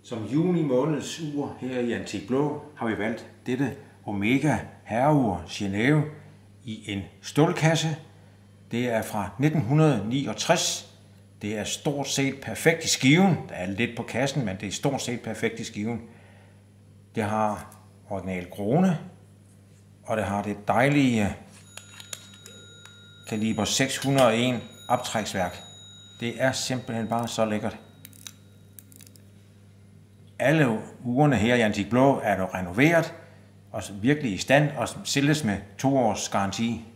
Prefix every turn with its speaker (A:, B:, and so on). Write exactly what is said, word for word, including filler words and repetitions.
A: Som juni måneds ur her i Antik Blå har vi valgt dette Omega herreur Genève i en stålkasse. Det er fra nitten niogtres. Det er stort set perfekt i skiven. Der er lidt på kassen, men det er stort set perfekt i skiven. Det har original krone, og det har det dejlige kaliber seks hundrede og en optræksværk. Det er simpelthen bare så lækkert. Alle urene her i Antik Blå er dog renoveret og virkelig i stand og sælges med to års garanti.